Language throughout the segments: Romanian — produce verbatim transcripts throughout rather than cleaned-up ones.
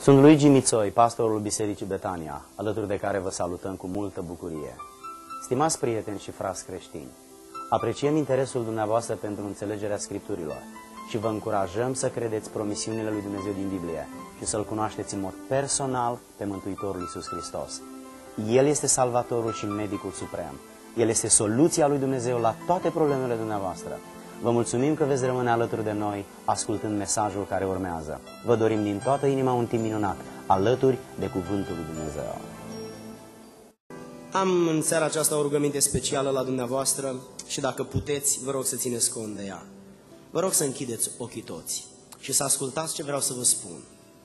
Sunt Luigi Mițoi, pastorul Bisericii Betania, alături de care vă salutăm cu multă bucurie. Stimați prieteni și frați creștini, apreciem interesul dumneavoastră pentru înțelegerea Scripturilor și vă încurajăm să credeți promisiunile lui Dumnezeu din Biblie și să-L cunoașteți în mod personal pe Mântuitorul Iisus Hristos. El este Salvatorul și Medicul Suprem. El este soluția lui Dumnezeu la toate problemele dumneavoastră. Vă mulțumim că veți rămâne alături de noi, ascultând mesajul care urmează. Vă dorim din toată inima un timp minunat, alături de Cuvântul lui Dumnezeu. Am în seara aceasta o rugăminte specială la dumneavoastră și dacă puteți, vă rog să țineți cont de ea. Vă rog să închideți ochii toți și să ascultați ce vreau să vă spun.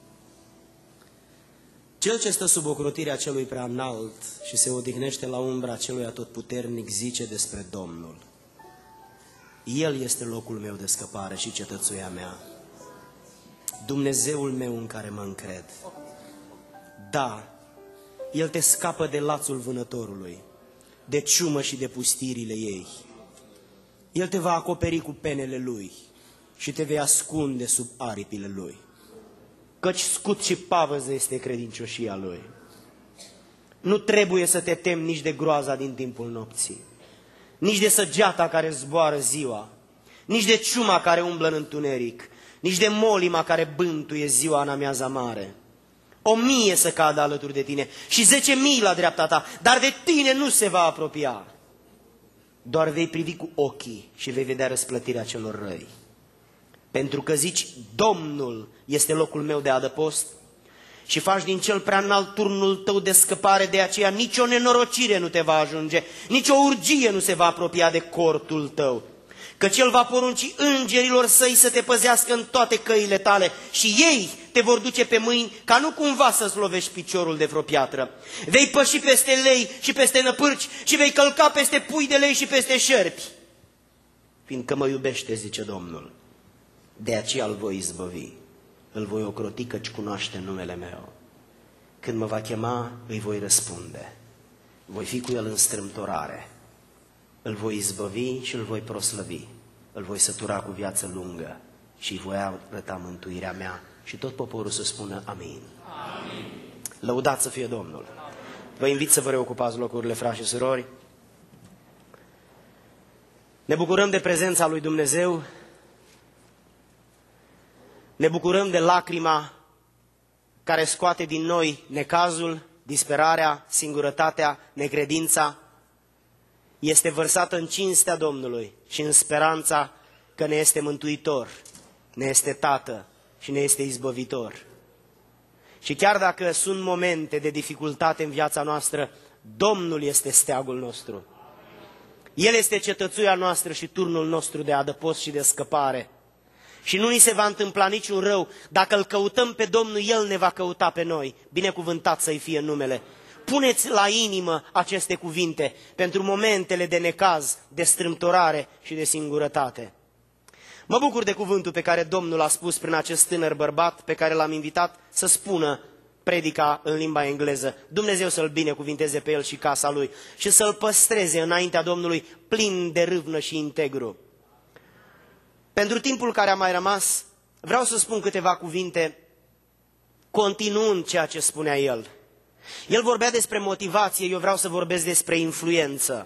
Cel ce stă sub ocrotirea celui prea înalt și se odihnește la umbra celui atotputernic zice despre Domnul: El este locul meu de scăpare și cetățuia mea, Dumnezeul meu în care mă încred. Da, El te scapă de lațul vânătorului, de ciumă și de pustirile ei. El te va acoperi cu penele Lui și te vei ascunde sub aripile Lui, căci scut și pavăză este credincioșia Lui. Nu trebuie să te temi nici de groaza din timpul nopții, nici de săgeata care zboară ziua, nici de ciuma care umblă în întuneric, nici de molima care bântuie ziua în amiaza mare. O mie să cadă alături de tine și zece mii la dreapta ta, dar de tine nu se va apropia. Doar vei privi cu ochii și vei vedea răsplătirea celor răi. Pentru că zici, Domnul este locul meu de adăpost, și faci din cel prea înalt turnul tău de scăpare, de aceea nicio nenorocire nu te va ajunge, nicio urgie nu se va apropia de cortul tău. Căci El va porunci îngerilor săi să te păzească în toate căile tale și ei te vor duce pe mâini ca nu cumva să-ți lovești piciorul de vreo piatră. Vei păși peste lei și peste năpârci și vei călca peste pui de lei și peste șerpi. Fiindcă mă iubește, zice Domnul, de aceea îl voi izbăvi. Îl voi ocroti căci cunoaște numele meu. Când mă va chema, îi voi răspunde. Voi fi cu el în strâmtorare. Îl voi izbăvi și îl voi proslăvi. Îl voi sătura cu viață lungă și îi voi arăta mântuirea mea. Și tot poporul să spună amin. Amin. Lăudați să fie Domnul. Vă invit să vă reocupați locurile, frați și surori. Ne bucurăm de prezența lui Dumnezeu. Ne bucurăm de lacrima care scoate din noi necazul, disperarea, singurătatea, necredința. Este vărsată în cinstea Domnului și în speranța că ne este mântuitor, ne este tată și ne este izbăvitor. Și chiar dacă sunt momente de dificultate în viața noastră, Domnul este steagul nostru. El este cetățuia noastră și turnul nostru de adăpost și de scăpare. Și nu ni se va întâmpla niciun rău. Dacă îl căutăm pe Domnul, El ne va căuta pe noi. Binecuvântat să-i fie numele. Puneți la inimă aceste cuvinte pentru momentele de necaz, de strâmtorare și de singurătate. Mă bucur de cuvântul pe care Domnul a spus prin acest tânăr bărbat pe care l-am invitat să spună predica în limba engleză. Dumnezeu să-l binecuvinteze pe el și casa lui și să-l păstreze înaintea Domnului plin de râvnă și integru. Pentru timpul care a mai rămas, vreau să spun câteva cuvinte, continuând ceea ce spunea el. El vorbea despre motivație, eu vreau să vorbesc despre influență.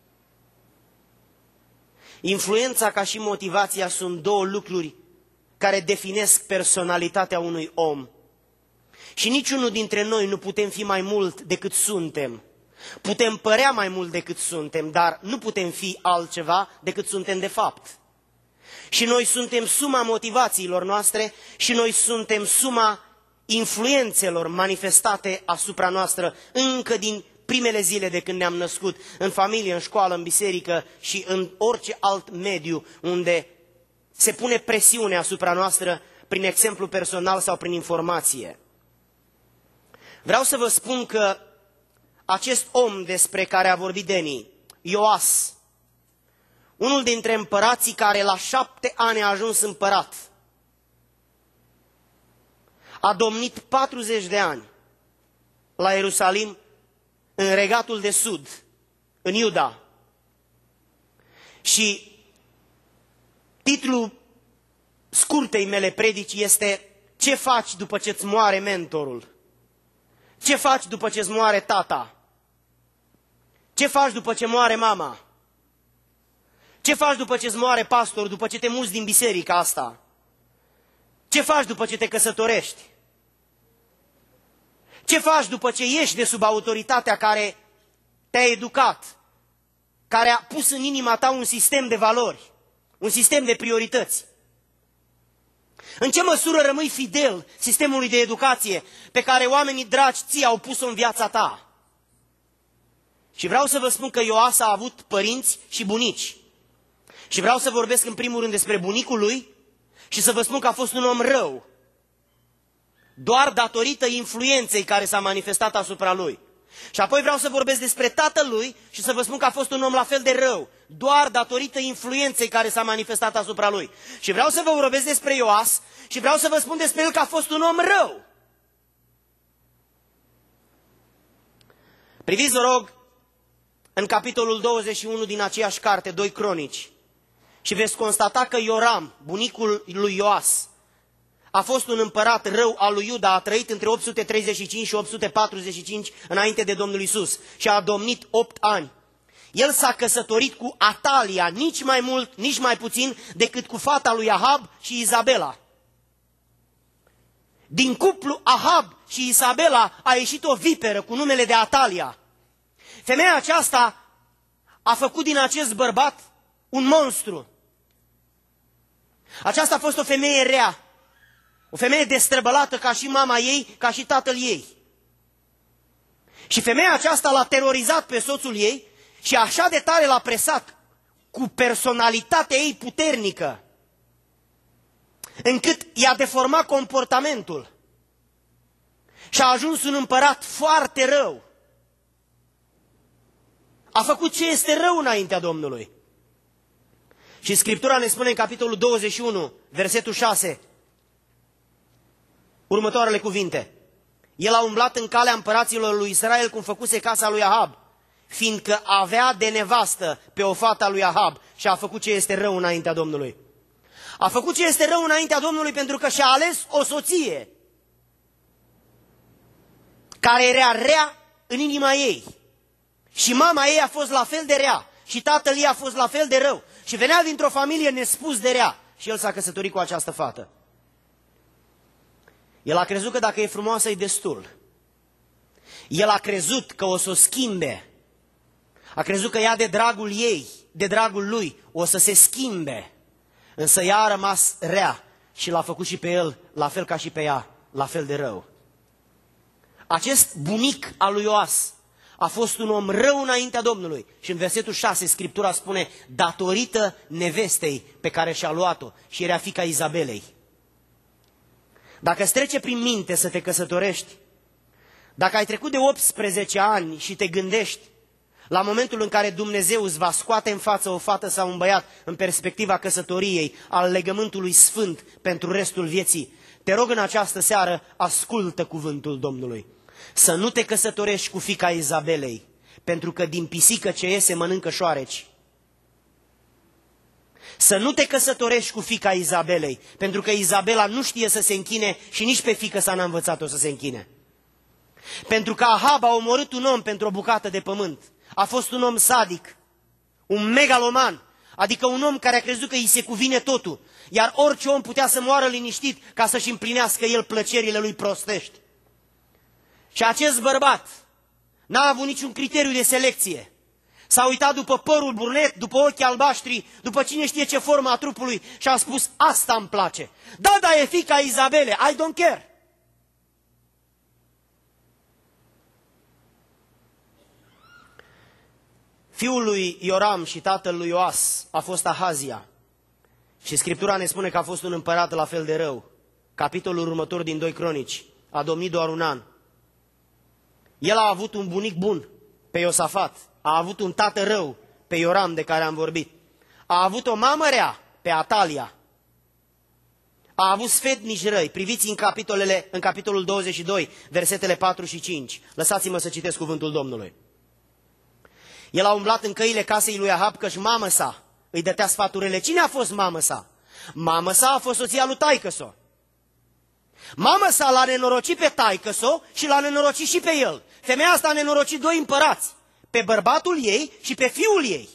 Influența ca și motivația sunt două lucruri care definesc personalitatea unui om. Și niciunul dintre noi nu putem fi mai mult decât suntem. Putem părea mai mult decât suntem, dar nu putem fi altceva decât suntem de fapt. Și noi suntem suma motivațiilor noastre și noi suntem suma influențelor manifestate asupra noastră încă din primele zile de când ne-am născut, în familie, în școală, în biserică și în orice alt mediu unde se pune presiune asupra noastră prin exemplu personal sau prin informație. Vreau să vă spun că acest om despre care a vorbit Deni, Ioas, unul dintre împărații care la șapte ani a ajuns împărat, a domnit patruzeci de ani la Ierusalim, în regatul de sud, în Iuda. Și titlul scurtei mele predici este ce faci după ce îți moare mentorul? Ce faci după ce îți moare tata? Ce faci după ce moare mama? Ce faci după ce îți moare pastor, după ce te muți din biserica asta? Ce faci după ce te căsătorești? Ce faci după ce ieși de sub autoritatea care te-a educat, care a pus în inima ta un sistem de valori, un sistem de priorități? În ce măsură rămâi fidel sistemului de educație pe care oamenii dragi ție au pus-o în viața ta? Și vreau să vă spun că Ioas a avut părinți și bunici. Și vreau să vorbesc în primul rând despre bunicul lui și să vă spun că a fost un om rău, doar datorită influenței care s-a manifestat asupra lui. Și apoi vreau să vorbesc despre tatălui și să vă spun că a fost un om la fel de rău, doar datorită influenței care s-a manifestat asupra lui. Și vreau să vă vorbesc despre Ioas și vreau să vă spun despre el că a fost un om rău. Priviți, vă rog, în capitolul douăzeci și unu din aceeași carte, doi Cronici, și veți constata că Ioram, bunicul lui Ioas, a fost un împărat rău al lui Iuda, a trăit între opt sute treizeci și cinci și opt sute patruzeci și cinci înainte de Domnul Iisus și a domnit opt ani. El s-a căsătorit cu Atalia, nici mai mult, nici mai puțin decât cu fata lui Ahab și Izabela. Din cuplu Ahab și Izabela a ieșit o viperă cu numele de Atalia. Femeia aceasta a făcut din acest bărbat un monstru. Aceasta a fost o femeie rea, o femeie destrăbălată ca și mama ei, ca și tatăl ei. Și femeia aceasta l-a terorizat pe soțul ei și așa de tare l-a presat cu personalitatea ei puternică, încât i-a deformat comportamentul și a ajuns un împărat foarte rău. A făcut ce este rău înaintea Domnului. Și Scriptura ne spune în capitolul douăzeci și unu, versetul șase, următoarele cuvinte. El a umblat în calea împăraților lui Israel cum făcuse casa lui Ahab, fiindcă avea de nevastă pe o fată a lui Ahab și a făcut ce este rău înaintea Domnului. A făcut ce este rău înaintea Domnului pentru că și-a ales o soție care era rea în inima ei. Și mama ei a fost la fel de rea și tatăl ei a fost la fel de rău. Și venea dintr-o familie nespus de rea și el s-a căsătorit cu această fată. El a crezut că dacă e frumoasă e destul. El a crezut că o să o schimbe. A crezut că ea de dragul ei, de dragul lui, o să se schimbe. Însă ea a rămas rea și l-a făcut și pe el, la fel ca și pe ea, la fel de rău. Acest bunic al lui Ioas a fost un om rău înaintea Domnului. Și în versetul șase Scriptura spune, datorită nevestei pe care și-a luat-o și era fiica Izabelei. Dacă îți trece prin minte să te căsătorești, dacă ai trecut de optsprezece ani și te gândești la momentul în care Dumnezeu îți va scoate în față o fată sau un băiat în perspectiva căsătoriei, al legământului sfânt pentru restul vieții, te rog în această seară, ascultă cuvântul Domnului. Să nu te căsătorești cu fiica Izabelei, pentru că din pisică ce iese mănâncă șoareci. Să nu te căsătorești cu fiica Izabelei, pentru că Izabela nu știe să se închine și nici pe fiică sa n-a învățat-o să se închine. Pentru că Ahab a omorât un om pentru o bucată de pământ. A fost un om sadic, un megaloman, adică un om care a crezut că îi se cuvine totul, iar orice om putea să moară liniștit ca să-și împlinească el plăcerile lui prostești. Și acest bărbat n-a avut niciun criteriu de selecție. S-a uitat după părul brunet, după ochii albaștri, după cine știe ce formă a trupului și a spus, asta îmi place. Da, da, e fiica Izabele, I don't care. Fiul lui Ioram și tatăl lui Ioas a fost Ahazia. Și Scriptura ne spune că a fost un împărat la fel de rău. Capitolul următor din doi Cronici. A domnit doar un an. El a avut un bunic bun, pe Iosafat. A avut un tată rău, pe Ioram, de care am vorbit. A avut o mamă rea, pe Atalia. A avut sfetnici răi. Priviți în, capitolele, în capitolul douăzeci și doi, versetele patru și cinci. Lăsați-mă să citesc cuvântul Domnului. El a umblat în căile casei lui Ahab, că-și mamă sa îi dătea sfaturile. Cine a fost mamă sa? Mamă sa a fost soția lui taică-so. Mama sa l-a nenorocit pe taică-so și l-a nenorocit și pe el. Femeia asta a nenorocit doi împărați, pe bărbatul ei și pe fiul ei.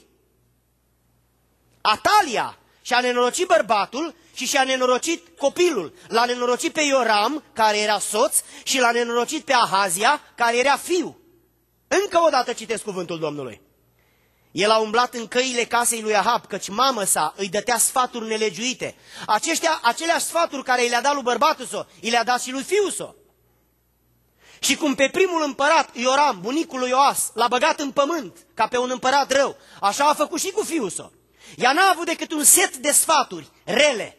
Atalia și-a nenorocit bărbatul și și-a nenorocit copilul. L-a nenorocit pe Ioram, care era soț, și l-a nenorocit pe Ahazia, care era fiu. Încă o dată citesc cuvântul Domnului. El a umblat în căile casei lui Ahab, căci mamă sa îi dătea sfaturi nelegiuite. Aceștia, aceleași sfaturi care i le-a dat lui bărbatul său, i le-a dat și lui fiul său. Și cum pe primul împărat, Ioram, bunicul lui Ioas, l-a băgat în pământ, ca pe un împărat rău, așa a făcut și cu fiul său. Ea n-a avut decât un set de sfaturi rele.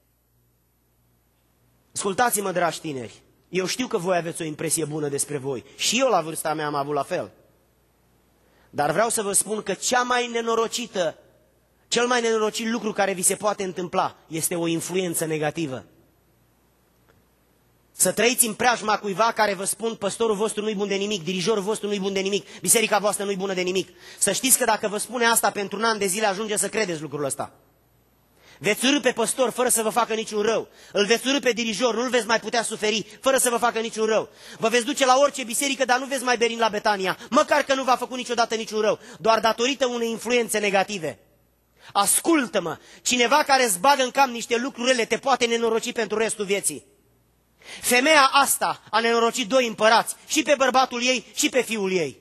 Ascultați-mă, dragi tineri, eu știu că voi aveți o impresie bună despre voi. Și eu la vârsta mea am avut la fel. Dar vreau să vă spun că cea mai nenorocită, cel mai nenorocit lucru care vi se poate întâmpla este o influență negativă. Să trăiți în preajma cuiva care vă spun, păstorul vostru nu-i bun de nimic, dirijorul vostru nu-i bun de nimic, biserica voastră nu-i bună de nimic. Să știți că dacă vă spune asta pentru un an de zile, ajunge să credeți lucrul ăsta. Veți urâ pe păstor fără să vă facă niciun rău. Îl veți urâ pe dirijor, nu-l veți mai putea suferi fără să vă facă niciun rău. Vă veți duce la orice biserică, dar nu veți mai beri la Betania, măcar că nu v-a făcut niciodată niciun rău, doar datorită unei influențe negative. Ascultă-mă, cineva care îți bagă în cap niște lucruri rele te poate nenoroci pentru restul vieții. Femeia asta a nenorocit doi împărați, și pe bărbatul ei și pe fiul ei.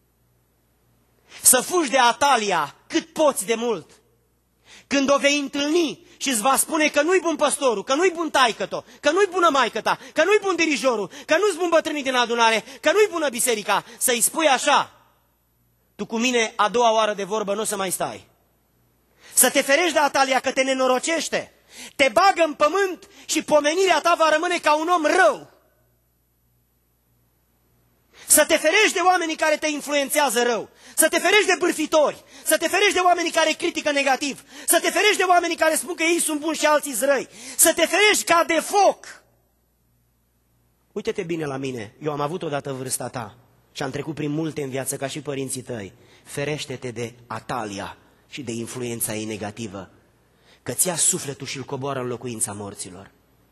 Să fugi de Atalia cât poți de mult. Când o vei întâlni și îți va spune că nu-i bun păstorul, că nu-i bun taică-to, că nu-i bună maică-ta, că nu-i bun dirijorul, că nu-s bun bătrânii din adunare, că nu-i bună biserica, să-i spui așa: tu cu mine a doua oară de vorbă nu o să mai stai. Să te ferești de Atalia, că te nenorocește, te bagă în pământ și pomenirea ta va rămâne ca un om rău. Să te ferești de oamenii care te influențează rău, să te ferești de bârfitori, să te ferești de oamenii care critică negativ, să te ferești de oamenii care spun că ei sunt buni și alții sunt răi, să te ferești ca de foc. Uite-te bine la mine, eu am avut odată vârsta ta și am trecut prin multe în viață ca și părinții tăi. Ferește-te de Atalia și de influența ei negativă, că ți-ia sufletul și îl coboară în locuința morților.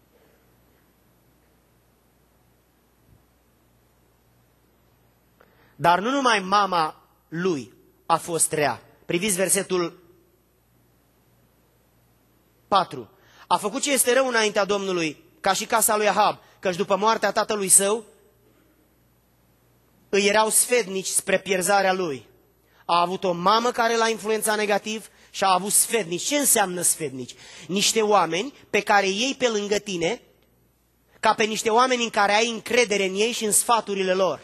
Dar nu numai mama lui a fost rea. Priviți versetul patru. A făcut ce este rău înaintea Domnului, ca și casa lui Ahab, căci după moartea tatălui său îi erau sfetnici spre pierzarea lui. A avut o mamă care l-a influențat negativ și a avut sfetnici. Ce înseamnă sfetnici? Niște oameni pe care ei pe lângă tine, ca pe niște oameni în care ai încredere în ei și în sfaturile lor.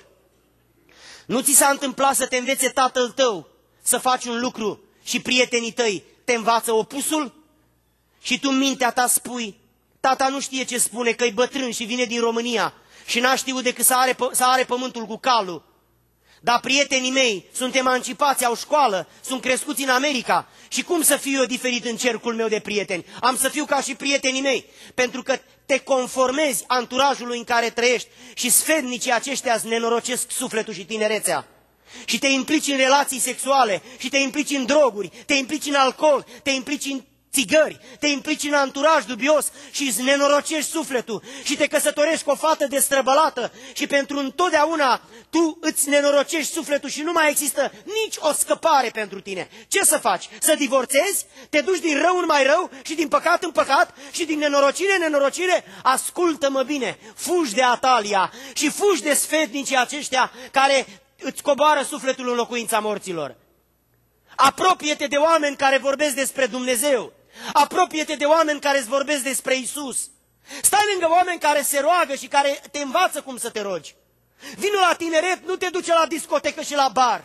Nu ți s-a întâmplat să te învețe tatăl tău să faci un lucru și prietenii tăi te învață opusul? Și tu în mintea ta spui: tata nu știe ce spune, că e bătrân și vine din România și n-a știut decât să are, să are pământul cu calul. Dar prietenii mei sunt emancipați, au școală, sunt crescuți în America. Și cum să fiu eu diferit în cercul meu de prieteni? Am să fiu ca și prietenii mei, pentru că te conformezi anturajului în care trăiești și sfetnicii aceștia îți nenorocesc sufletul și tinerețea. Și te implici în relații sexuale, și te implici în droguri, te implici în alcool, te implici în țigări, te implici în anturaj dubios și îți nenorocești sufletul și te căsătorești cu o fată destrăbălată și pentru întotdeauna tu îți nenorocești sufletul și nu mai există nici o scăpare pentru tine. Ce să faci? Să divorțezi? Te duci din rău în mai rău și din păcat în păcat și din nenorocire în nenorocire? Ascultă-mă bine, fugi de Atalia și fugi de sfetnicii aceștia care îți coboară sufletul în locuința morților. Apropie-te de oameni care vorbesc despre Dumnezeu. Apropie-te de oameni care îți vorbesc despre Isus. Stai lângă oameni care se roagă și care te învață cum să te rogi. Vino la tineret, nu te duce la discotecă și la bar.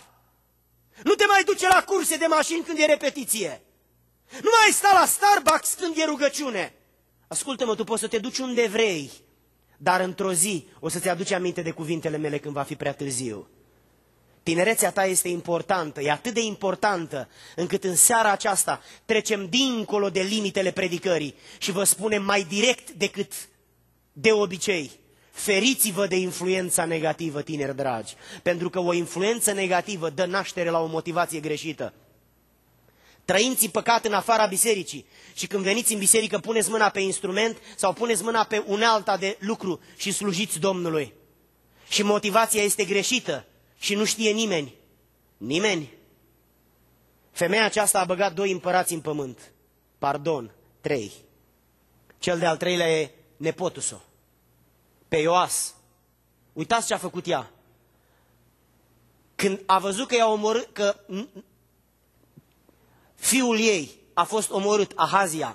Nu te mai duce la curse de mașini când e repetiție. Nu mai sta la Starbucks când e rugăciune. Ascultă-mă, tu poți să te duci unde vrei, dar într-o zi o să-ți aduci aminte de cuvintele mele când va fi prea târziu. Tinerețea ta este importantă, e atât de importantă, încât în seara aceasta trecem dincolo de limitele predicării și vă spunem mai direct decât de obicei: feriți-vă de influența negativă, tineri dragi, pentru că o influență negativă dă naștere la o motivație greșită. trăinți păcat în afara bisericii și când veniți în biserică puneți mâna pe instrument sau puneți mâna pe unealta de lucru și slujiți Domnului. Și motivația este greșită și nu știe nimeni. Nimeni. Femeia aceasta a băgat doi împărați în pământ. Pardon, trei. Cel de-al treilea e nepotul său, pe Ioas. Uitați ce a făcut ea. Când a văzut că, i-a omorât, că fiul ei a fost omorât, Ahazia,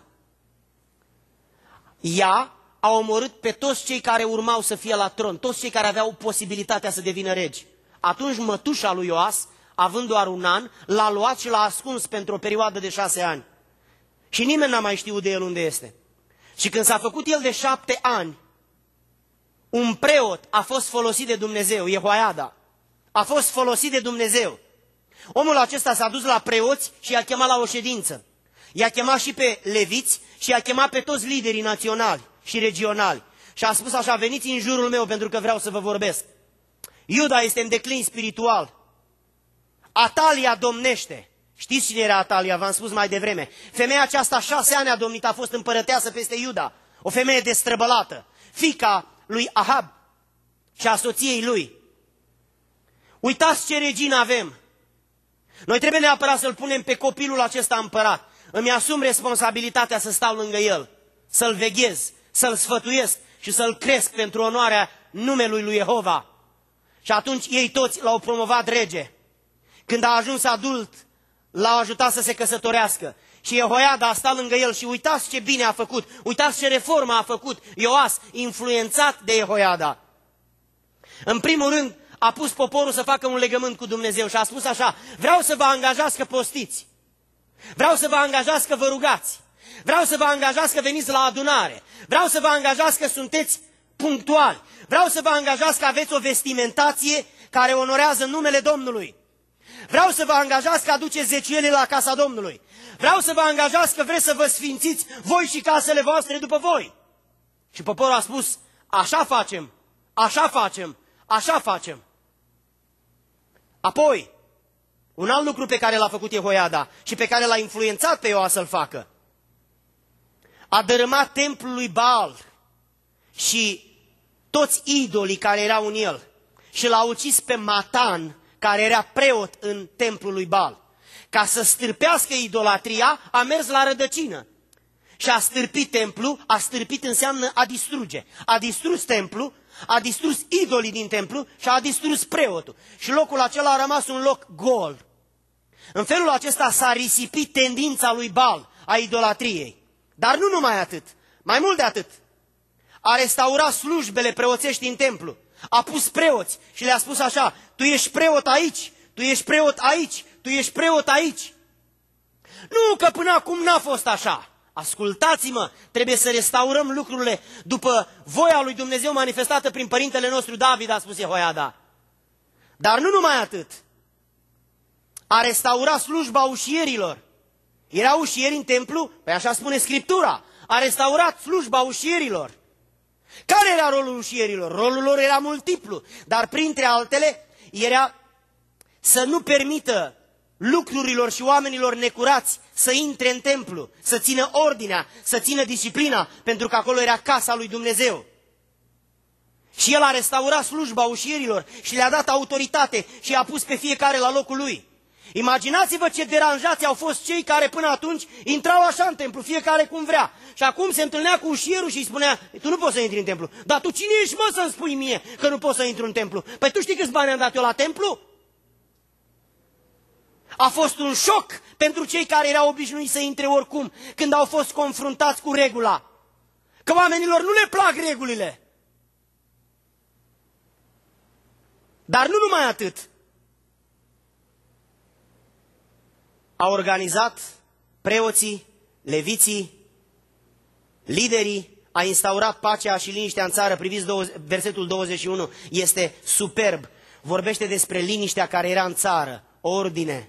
ea a omorât pe toți cei care urmau să fie la tron, toți cei care aveau posibilitatea să devină regi. Atunci mătușa lui Ioas, având doar un an, l-a luat și l-a ascuns pentru o perioadă de șase ani. Și nimeni n-a mai știut de el unde este. Și când s-a făcut el de șapte ani, un preot a fost folosit de Dumnezeu, Jehoiada. A fost folosit de Dumnezeu. Omul acesta s-a dus la preoți și i-a chemat la o ședință. I-a chemat și pe leviți și i-a chemat pe toți liderii naționali și regionali. Și a spus așa: veniți în jurul meu pentru că vreau să vă vorbesc. Iuda este în declin spiritual. Atalia domnește. Știți cine era Atalia? V-am spus mai devreme. Femeia aceasta șase ani a domnit, a fost împărăteasă peste Iuda. O femeie destrăbălată. Fiica lui Ahab și a soției lui. Uitați ce regină avem. Noi trebuie neapărat să-l punem pe copilul acesta împărat. Îmi asum responsabilitatea să stau lângă el, să-l veghez, să-l sfătuiesc și să-l cresc pentru onoarea numelui lui Jehova. Și atunci ei toți l-au promovat rege. Când a ajuns adult, l-au ajutat să se căsătorească. Și Jehoiada a stat lângă el și uitați ce bine a făcut, uitați ce reformă a făcut Ioas, influențat de Jehoiada. În primul rând, a pus poporul să facă un legământ cu Dumnezeu și a spus așa: vreau să vă angajați că postiți, vreau să vă angajați că vă rugați, vreau să vă angajați că veniți la adunare, vreau să vă angajați că sunteți punctuali, vreau să vă angajați că aveți o vestimentație care onorează numele Domnului, vreau să vă angajați că aduceți zeciuielile la casa Domnului, vreau să vă angajați că vreți să vă sfințiți voi și casele voastre după voi. Și poporul a spus: așa facem, așa facem, așa facem. Apoi, un alt lucru pe care l-a făcut Jehoiada și pe care l-a influențat pe Ioas să-l facă: a dărâmat templul lui Baal și toți idolii care erau în el și l-a ucis pe Matan, care era preot în templul lui Baal. Ca să stârpească idolatria, a mers la rădăcină și a stârpit templu. A stârpit înseamnă a distruge. A distrus templu, a distrus idolii din templu și a distrus preotul. Și locul acela a rămas un loc gol. În felul acesta s-a risipit tendința lui Baal a idolatriei. Dar nu numai atât, mai mult de atât. A restaurat slujbele preoțești în templu. A pus preoți și le-a spus așa: tu ești preot aici, tu ești preot aici, tu ești preot aici. Nu că până acum n-a fost așa. Ascultați-mă, trebuie să restaurăm lucrurile după voia lui Dumnezeu manifestată prin părintele nostru David, a spus Jehoiada. Dar nu numai atât. A restaurat slujba ușierilor. Erau ușieri în templu? Păi așa spune Scriptura. A restaurat slujba ușierilor. Care era rolul ușierilor? Rolul lor era multiplu, dar printre altele era să nu permită lucrurilor și oamenilor necurați să intre în templu, să țină ordinea, să țină disciplina, pentru că acolo era casa lui Dumnezeu. Și el a restaurat slujba ușierilor și le-a dat autoritate și i-a pus pe fiecare la locul lui. Imaginați-vă ce deranjați au fost cei care până atunci intrau așa în templu, fiecare cum vrea. Și acum se întâlnea cu ușierul și îi spunea: tu nu poți să intri în templu. Dar tu cine ești, mă, să-mi spui mie că nu poți să intri în templu? Păi tu știi câți bani am dat eu la templu? A fost un șoc pentru cei care erau obișnuiți să intre oricum, când au fost confruntați cu regula. Că oamenilor nu le plac regulile. Dar nu numai atât. A organizat preoții, leviții, liderii, a instaurat pacea și liniștea în țară. Priviți versetul douăzeci și unu, este superb. Vorbește despre liniștea care era în țară, ordine,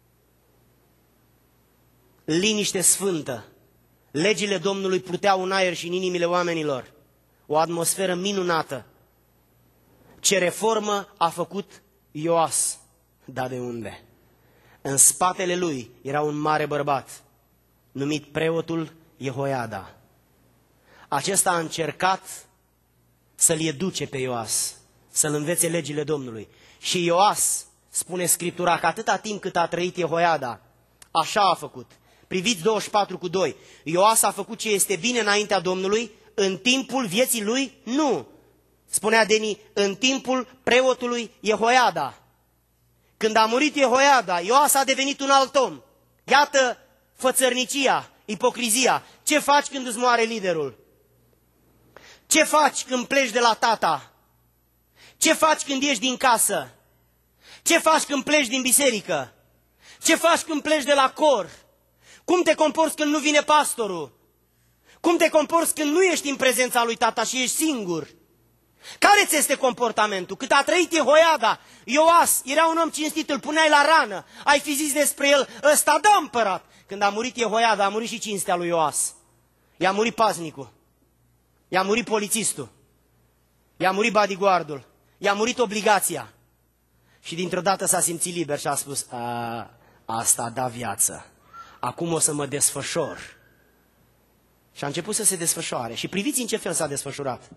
liniște sfântă. Legile Domnului pluteau în aer și în inimile oamenilor. O atmosferă minunată. Ce reformă a făcut Ioas? Da, de unde? În spatele lui era un mare bărbat, numit preotul Jehoiada. Acesta a încercat să-l educe pe Ioas, să-l învețe legile Domnului. Și Ioas, spune Scriptura, că atâta timp cât a trăit Jehoiada, așa a făcut. Priviți douăzeci și patru cu doi. Ioas a făcut ce este bine înaintea Domnului, în timpul vieții lui? Nu. Spunea Deni, în timpul preotului Jehoiada. Când a murit Jehoiada, Ioas a devenit un alt om. Iată fățărnicia, ipocrizia. Ce faci când îți moare liderul? Ce faci când pleci de la tata? Ce faci când ieși din casă? Ce faci când pleci din biserică? Ce faci când pleci de la cor? Cum te comporți când nu vine pastorul? Cum te comporți când nu ești în prezența lui tata și ești singur? Care ți este comportamentul? Cât a trăit Jehoiada, Ioas era un om cinstit, îl puneai la rană, ai fi zis despre el, ăsta dă împărat. Când a murit Jehoiada, a murit și cinstea lui Ioas. I-a murit paznicul, i-a murit polițistul, i-a murit bodyguardul, i-a murit obligația. Și dintr-o dată s-a simțit liber și a spus, a, asta a dat viață, acum o să mă desfășor. Și a început să se desfășoare. Și priviți în ce fel s-a desfășurat.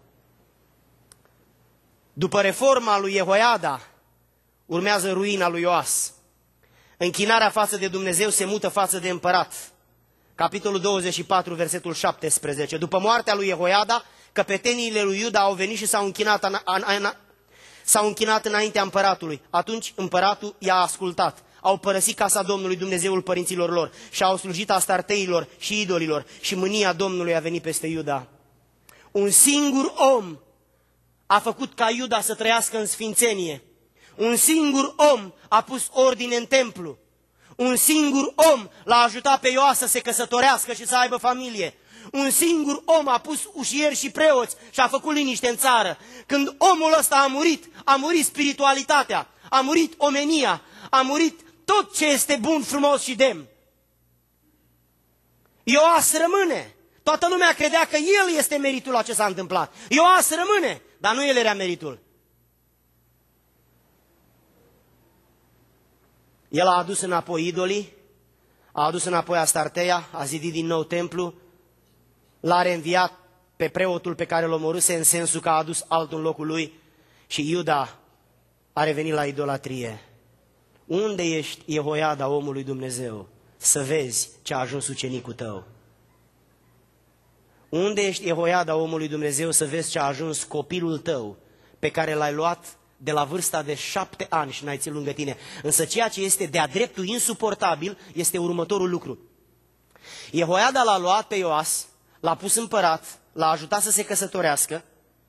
După reforma lui Jehoiada, urmează ruina lui Ioas. Închinarea față de Dumnezeu se mută față de împărat. Capitolul douăzeci și patru, versetul șaptesprezece. După moartea lui Jehoiada, căpeteniile lui Iuda au venit și s-au închinat, în, în, în, s-au închinat înaintea împăratului. Atunci împăratul i-a ascultat. Au părăsit casa Domnului, Dumnezeul părinților lor, și au slujit astarteilor și idolilor, și mânia Domnului a venit peste Iuda. Un singur om a făcut ca Iuda să trăiască în sfințenie. Un singur om a pus ordine în templu. Un singur om l-a ajutat pe Ioas să se căsătorească și să aibă familie. Un singur om a pus ușieri și preoți și a făcut liniște în țară. Când omul ăsta a murit, a murit spiritualitatea, a murit omenia, a murit tot ce este bun, frumos și demn. Ioas rămâne. Toată lumea credea că el este meritul la ce s-a întâmplat. Ioas rămâne, dar nu el era meritul. El a adus înapoi idolii, a adus înapoi Astarteia, a zidit din nou templu, l-a reînviat pe preotul pe care l-a omorâse, în sensul că a adus altul în locul lui, și Iuda a revenit la idolatrie. Unde ești, Jehoiada, omul lui Dumnezeu, să vezi ce a ajuns ucenicul tău? Unde ești, Jehoiada, omul lui Dumnezeu, să vezi ce a ajuns copilul tău, pe care l-ai luat de la vârsta de șapte ani și n-ai ținut lângă tine? Însă ceea ce este de-a dreptul insuportabil este următorul lucru. Jehoiada l-a luat pe Ioas, l-a pus împărat, l-a ajutat să se căsătorească,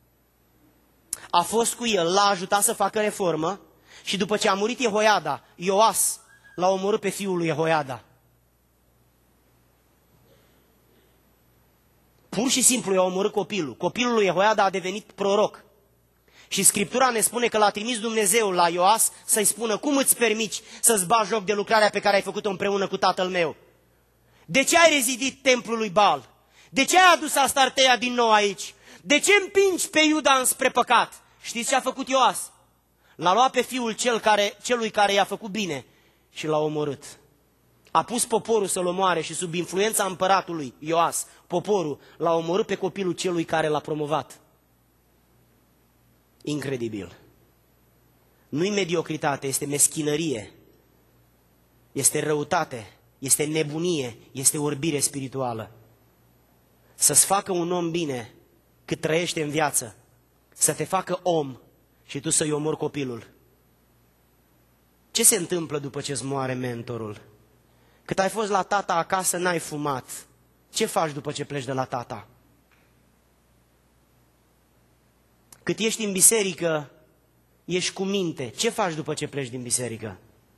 a fost cu el, l-a ajutat să facă reformă, și după ce a murit Jehoiada, Ioas l-a omorât pe fiul lui Jehoiada. Pur și simplu i-a omorât copilul. Copilul lui Jehoiada a devenit proroc. Și Scriptura ne spune că l-a trimis Dumnezeu la Ioas să-i spună: cum îți permiți să-ți bagi joc de lucrarea pe care ai făcut-o împreună cu tatăl meu? De ce ai rezidit templul lui Baal? De ce ai adus Astarteia din nou aici? De ce împingi pe Iuda înspre păcat? Știți ce a făcut Ioas? L-a luat pe fiul cel care, celui care i-a făcut bine și l-a omorât. A pus poporul să-l omoare și sub influența împăratului Ioas, poporul l-a omorât pe copilul celui care l-a promovat. Incredibil. Nu-i mediocritate, este meschinărie, este răutate, este nebunie, este orbire spirituală. Să-ți facă un om bine cât trăiește în viață, să te facă om și tu să-i omori copilul. Ce se întâmplă după ce îți moare mentorul? Cât ai fost la tata acasă, n-ai fumat. Ce faci după ce pleci de la tata? Cât ești în biserică, ești cu minte. Ce faci după ce pleci din biserică?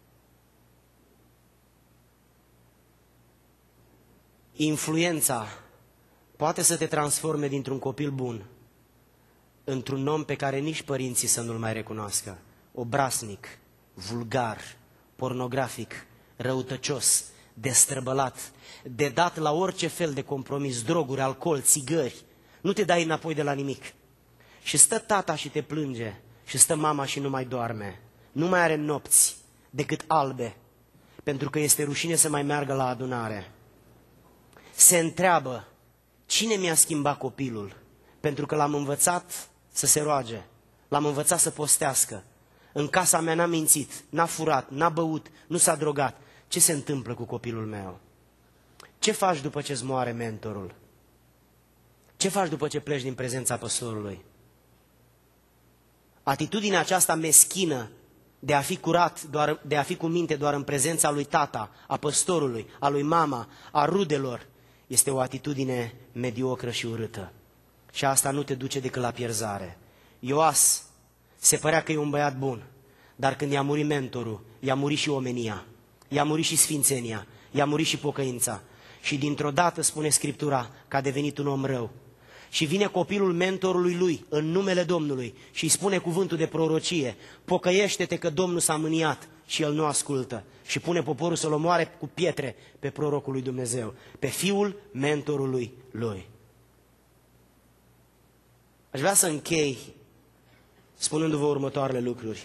Influența poate să te transforme dintr-un copil bun într-un om pe care nici părinții să nu-l mai recunoască. Obraznic, vulgar, pornografic, răutăcios, destrăbălat, de dat la orice fel de compromis, droguri, alcool, țigări. Nu te dai înapoi de la nimic. Și stă tata și te plânge, și stă mama și nu mai doarme. Nu mai are nopți decât albe. pentru că este rușine să mai meargă la adunare. Se întreabă, cine mi-a schimbat copilul? Pentru că l-am învățat să se roage, l-am învățat să postească. În casa mea n-a mințit, n-a furat, n-a băut, nu s-a drogat. Ce se întâmplă cu copilul meu? Ce faci după ce îți moare mentorul? Ce faci după ce pleci din prezența păstorului? Atitudinea aceasta meschină de a fi curat, doar, de a fi cu minte doar în prezența lui tata, a păstorului, a lui mama, a rudelor, este o atitudine mediocră și urâtă. Și asta nu te duce decât la pierzare. Ioas se părea că e un băiat bun, dar când i-a murit mentorul, i-a murit și omenia, i-a murit și sfințenia, i-a murit și pocăința. Și dintr-o dată, spune Scriptura, că a devenit un om rău. Și vine copilul mentorului lui, în numele Domnului, și îi spune cuvântul de prorocie, pocăiește-te că Domnul s-a mâniat, și el nu ascultă. Și pune poporul să-l omoare cu pietre pe prorocul lui Dumnezeu, pe fiul mentorului lui. Aș vrea să închei spunându-vă următoarele lucruri.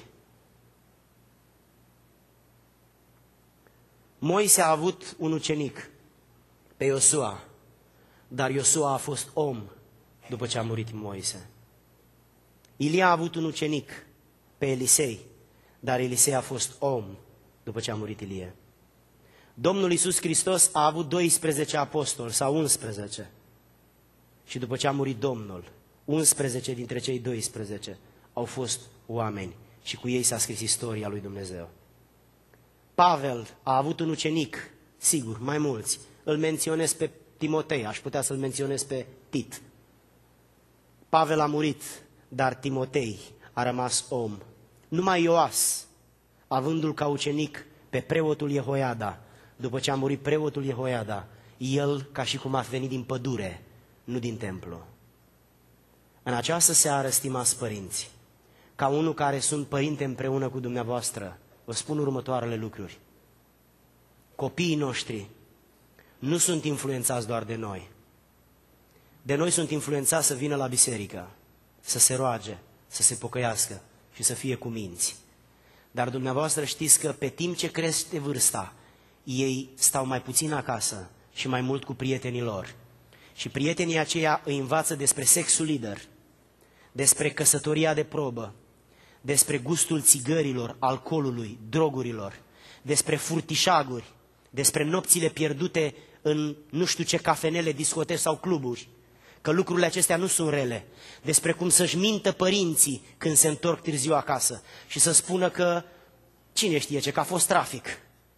Moise a avut un ucenic, pe Iosua, dar Iosua a fost om după ce a murit Moise. Ilia a avut un ucenic, pe Elisei, dar Elisei a fost om după ce a murit Ilie. Domnul Iisus Hristos a avut doisprezece apostoli sau unsprezece și după ce a murit Domnul, unsprezece dintre cei doisprezece au fost oameni și cu ei s-a scris istoria lui Dumnezeu. Pavel a avut un ucenic, sigur, mai mulți. Îl menționez pe Timotei, aș putea să-l menționez pe Tit. Pavel a murit, dar Timotei a rămas om. Numai Ioas, avându-l ca ucenic pe preotul Jehoiada, după ce a murit preotul Jehoiada, el ca și cum a venit din pădure, nu din templu. În această seară, stimați părinți, ca unul care sunt părinte împreună cu dumneavoastră, vă spun următoarele lucruri. Copiii noștri nu sunt influențați doar de noi. De noi sunt influențați să vină la biserică, să se roage, să se pocăiască și să fie cu minți. Dar dumneavoastră știți că pe timp ce crește vârsta, ei stau mai puțin acasă și mai mult cu prietenii lor. Și prietenii aceia îi învață despre sexul liber, despre căsătoria de probă, despre gustul țigărilor, alcoolului, drogurilor, despre furtișaguri, despre nopțile pierdute în nu știu ce cafenele, discoteci sau cluburi, că lucrurile acestea nu sunt rele, despre cum să-și mintă părinții când se întorc târziu acasă și să spună că cine știe ce, că a fost trafic.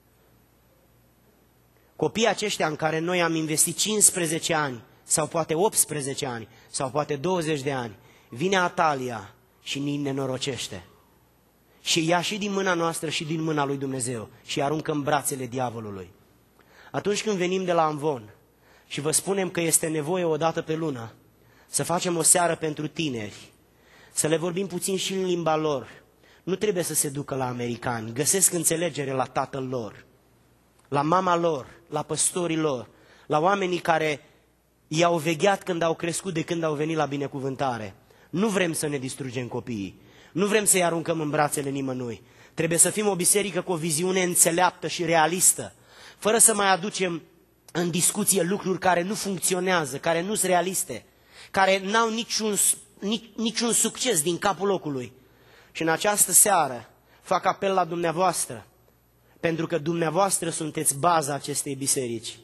Copiii aceștia în care noi am investit cincisprezece ani, sau poate optsprezece ani, sau poate douăzeci de ani, vine Atalia și ne nenorocește. Și ia și din mâna noastră și din mâna lui Dumnezeu și aruncă în brațele diavolului. Atunci când venim de la Amvon și vă spunem că este nevoie o dată pe lună să facem o seară pentru tineri, să le vorbim puțin și în limba lor, nu trebuie să se ducă la americani, găsesc înțelegere la tatăl lor, la mama lor, la păstorii lor, la oamenii care i-au vegheat când au crescut de când au venit la binecuvântare. Nu vrem să ne distrugem copiii, nu vrem să-i aruncăm în brațele nimănui. Trebuie să fim o biserică cu o viziune înțeleaptă și realistă, fără să mai aducem în discuție lucruri care nu funcționează, care nu sunt realiste, care n-au niciun, nici, niciun succes din capul locului. Și în această seară fac apel la dumneavoastră, pentru că dumneavoastră sunteți baza acestei biserici.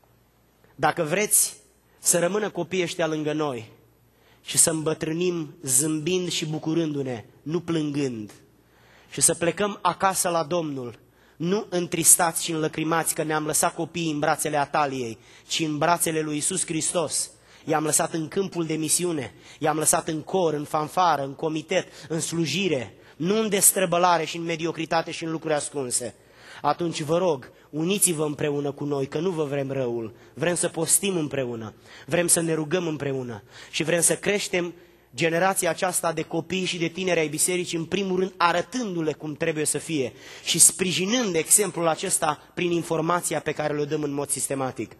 Dacă vreți să rămână copiii ăștia lângă noi și să îmbătrânim zâmbind și bucurându-ne, nu plângând, și să plecăm acasă la Domnul, nu întristați și înlăcrimați că ne-am lăsat copiii în brațele Ataliei, ci în brațele lui Iisus Hristos. I-am lăsat în câmpul de misiune, i-am lăsat în cor, în fanfară, în comitet, în slujire, nu în destrăbălare și în mediocritate și în lucruri ascunse. Atunci vă rog, uniți-vă împreună cu noi, că nu vă vrem răul, vrem să postim împreună, vrem să ne rugăm împreună și vrem să creștem generația aceasta de copii și de tineri ai bisericii, în primul rând arătându-le cum trebuie să fie și sprijinând exemplul acesta prin informația pe care le dăm în mod sistematic.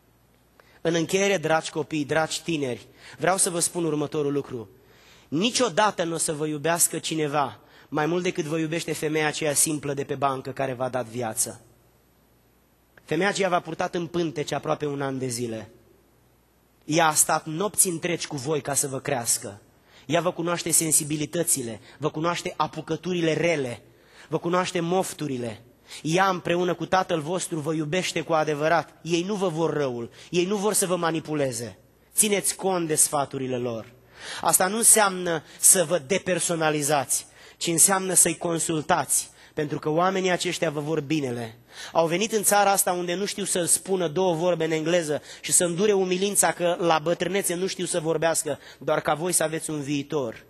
În încheiere, dragi copii, dragi tineri, vreau să vă spun următorul lucru. Niciodată nu o să vă iubească cineva mai mult decât vă iubește femeia aceea simplă de pe bancă care v-a dat viață. Femeia aceea v-a purtat în pântece aproape un an de zile. Ea a stat nopți întregi cu voi ca să vă crească. Ea vă cunoaște sensibilitățile, vă cunoaște apucăturile rele, vă cunoaște mofturile. Ea împreună cu Tatăl vostru vă iubește cu adevărat. Ei nu vă vor răul, ei nu vor să vă manipuleze. Țineți cont de sfaturile lor. Asta nu înseamnă să vă depersonalizați, ci înseamnă să-i consultați, pentru că oamenii aceștia vă vor binele. Au venit în țara asta unde nu știu să spună două vorbe în engleză și să îndure umilința că la bătrânețe nu știu să vorbească, doar ca voi să aveți un viitor.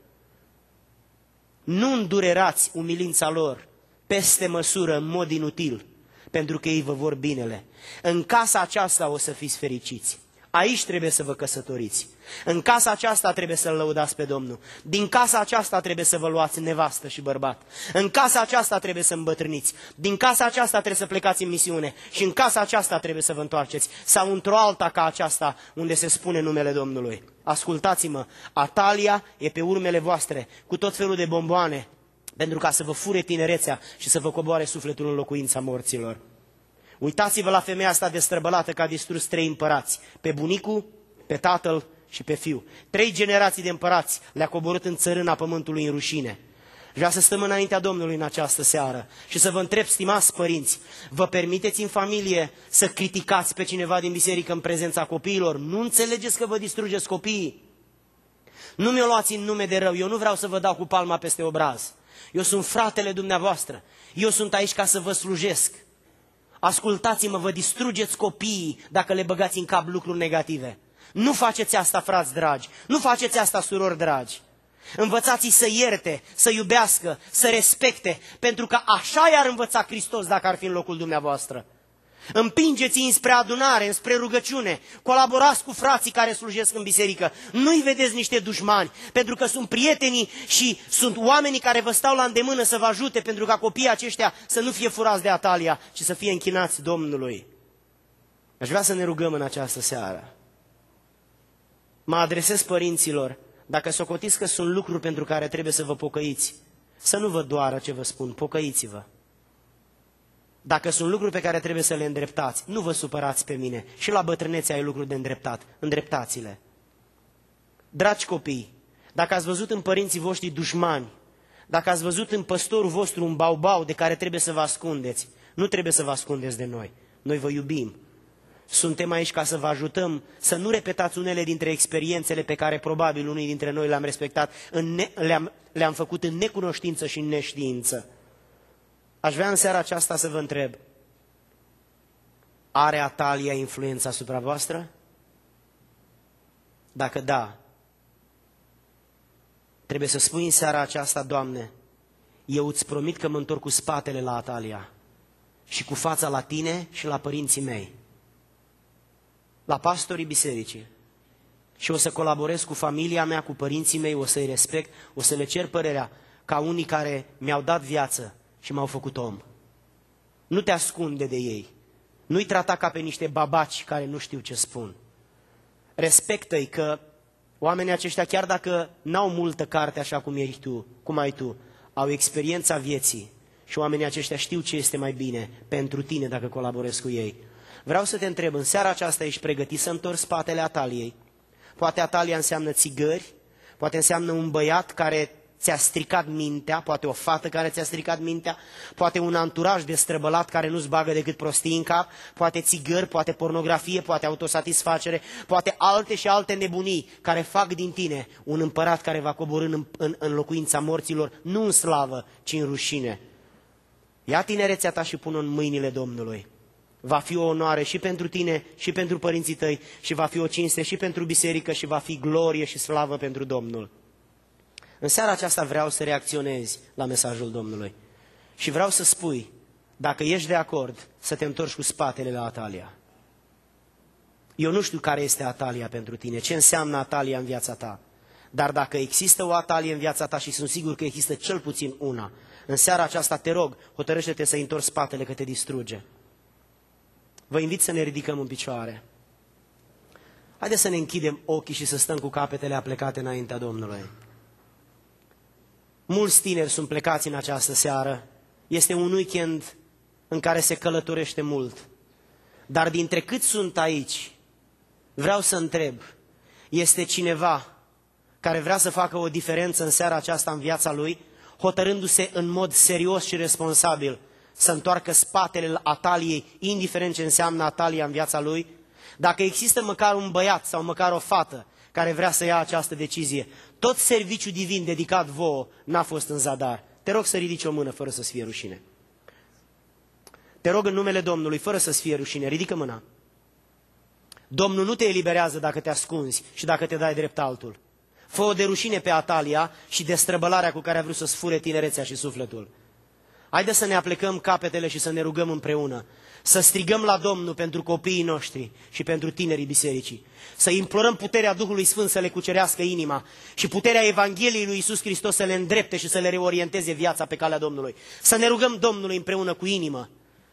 Nu îndurerați umilința lor peste măsură, în mod inutil, pentru că ei vă vor binele. În casa aceasta o să fiți fericiți. Aici trebuie să vă căsătoriți. În casa aceasta trebuie să-L lăudați pe Domnul. Din casa aceasta trebuie să vă luați nevastă și bărbat. În casa aceasta trebuie să îmbătrâniți. Din casa aceasta trebuie să plecați în misiune. Și în casa aceasta trebuie să vă întoarceți. Sau într-o alta ca aceasta unde se spune numele Domnului. Ascultați-mă, Atalia e pe urmele voastre, cu tot felul de bomboane, pentru ca să vă fure tinerețea și să vă coboare sufletul în locuința morților. Uitați-vă la femeia asta destrăbălată că a distrus trei împărați, pe bunicul, pe tatăl și pe fiu. Trei generații de împărați le-a coborât în țărâna pământului în rușine. Vreau să stăm înaintea Domnului în această seară și să vă întreb, stimați părinți, vă permiteți în familie să criticați pe cineva din biserică în prezența copiilor? Nu înțelegeți că vă distrugeți copiii? Nu mi-o luați în nume de rău, eu nu vreau să vă dau cu palma peste obraz. Eu sunt fratele dumneavoastră, eu sunt aici ca să vă slujesc. Ascultați-mă, vă distrugeți copiii dacă le băgați în cap lucruri negative. Nu faceți asta, frați dragi, nu faceți asta, surori dragi. Învățați-i să ierte, să iubească, să respecte, pentru că așa i-ar învăța Hristos dacă ar fi în locul dumneavoastră. Împingeți-i înspre adunare, înspre rugăciune, colaborați cu frații care slujesc în biserică. Nu-i vedeți niște dușmani, pentru că sunt prietenii și sunt oamenii care vă stau la îndemână să vă ajute, pentru ca copiii aceștia să nu fie furați de Atalia, ci să fie închinați Domnului. Aș vrea să ne rugăm în această seară. Mă adresez părinților, dacă socotiți că sunt lucruri pentru care trebuie să vă pocăiți, să nu vă doară ce vă spun, pocăiți-vă. Dacă sunt lucruri pe care trebuie să le îndreptați, nu vă supărați pe mine. Și la bătrânețe ai lucruri de îndreptat. Îndreptați-le. Dragi copii, dacă ați văzut în părinții voștri dușmani, dacă ați văzut în păstorul vostru un baubau de care trebuie să vă ascundeți, nu trebuie să vă ascundeți de noi. Noi vă iubim. Suntem aici ca să vă ajutăm să nu repetați unele dintre experiențele pe care probabil unii dintre noi le-am respectat, le-am le-am făcut în necunoștință și în neștiință. Aș vrea în seara aceasta să vă întreb, are Atalia influența asupra voastră? Dacă da, trebuie să spui în seara aceasta, Doamne, eu îți promit că mă întorc cu spatele la Atalia și cu fața la tine și la părinții mei, la pastorii bisericii. Și o să colaborez cu familia mea, cu părinții mei, o să-i respect, o să le cer părerea ca unii care mi-au dat viață și m-au făcut om. Nu te ascunde de ei. Nu-i trata ca pe niște babaci care nu știu ce spun. Respectă-i că oamenii aceștia, chiar dacă n-au multă carte așa cum ești tu, cum ai tu, au experiența vieții și oamenii aceștia știu ce este mai bine pentru tine dacă colaborezi cu ei. Vreau să te întreb, în seara aceasta ești pregătit să întorci spatele Ataliei? Poate Atalia înseamnă țigări, poate înseamnă un băiat care ți-a stricat mintea, poate o fată care ți-a stricat mintea, poate un anturaj destrăbălat care nu-ți bagă decât prostii în cap, poate țigări, poate pornografie, poate autosatisfacere, poate alte și alte nebunii care fac din tine un împărat care va coborî în, în, în locuința morților, nu în slavă, ci în rușine. Ia tinerețea ta și pun-o în mâinile Domnului. Va fi o onoare și pentru tine și pentru părinții tăi și va fi o cinste și pentru biserică și va fi glorie și slavă pentru Domnul. În seara aceasta vreau să reacționezi la mesajul Domnului și vreau să spui, dacă ești de acord, să te întorci cu spatele la Atalia. Eu nu știu care este Atalia pentru tine, ce înseamnă Atalia în viața ta, dar dacă există o Atalie în viața ta și sunt sigur că există cel puțin una, în seara aceasta te rog, hotărăște-te să întorci spatele că te distruge. Vă invit să ne ridicăm în picioare. Haideți să ne închidem ochii și să stăm cu capetele aplecate înaintea Domnului. Mulți tineri sunt plecați în această seară. Este un weekend în care se călătorește mult. Dar dintre cât sunt aici, vreau să întreb, este cineva care vrea să facă o diferență în seara aceasta în viața lui, hotărându-se în mod serios și responsabil să întoarcă spatele la Ataliei, indiferent ce înseamnă Atalia în viața lui? Dacă există măcar un băiat sau măcar o fată care vrea să ia această decizie, tot serviciul divin dedicat vouă n-a fost în zadar. Te rog să ridici o mână fără să-ți fie rușine. Te rog în numele Domnului, fără să-ți fie rușine, ridică mâna. Domnul nu te eliberează dacă te ascunzi și dacă te dai drept altul. Fă-o de rușine pe Atalia și de străbălarea cu care a vrut să-ți fure tinerețea și sufletul. Haideți să ne aplecăm capetele și să ne rugăm împreună, să strigăm la Domnul pentru copiii noștri și pentru tinerii bisericii, să implorăm puterea Duhului Sfânt să le cucerească inima și puterea Evangheliei lui Iisus Hristos să le îndrepte și să le reorienteze viața pe calea Domnului. Să ne rugăm Domnului împreună cu inimă.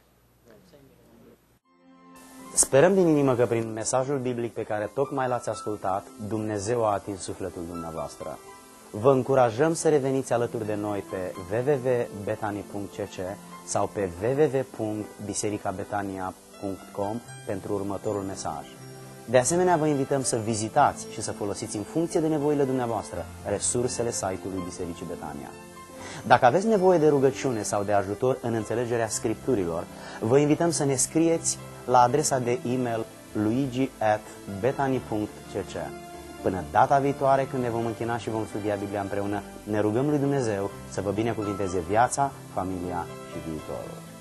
Sperăm din inimă că prin mesajul biblic pe care tocmai l-ați ascultat, Dumnezeu a atins sufletul dumneavoastră. Vă încurajăm să reveniți alături de noi pe w w w punct betani punct c c sau pe w w w punct biserica betania punct com pentru următorul mesaj. De asemenea, vă invităm să vizitați și să folosiți în funcție de nevoile dumneavoastră resursele site-ului Bisericii Betania. Dacă aveți nevoie de rugăciune sau de ajutor în înțelegerea Scripturilor, vă invităm să ne scrieți la adresa de e-mail luigi at betani punct c c. Până data viitoare, când ne vom închina și vom studia Biblia împreună, ne rugăm lui Dumnezeu să vă binecuvinteze viața, familia și viitorul.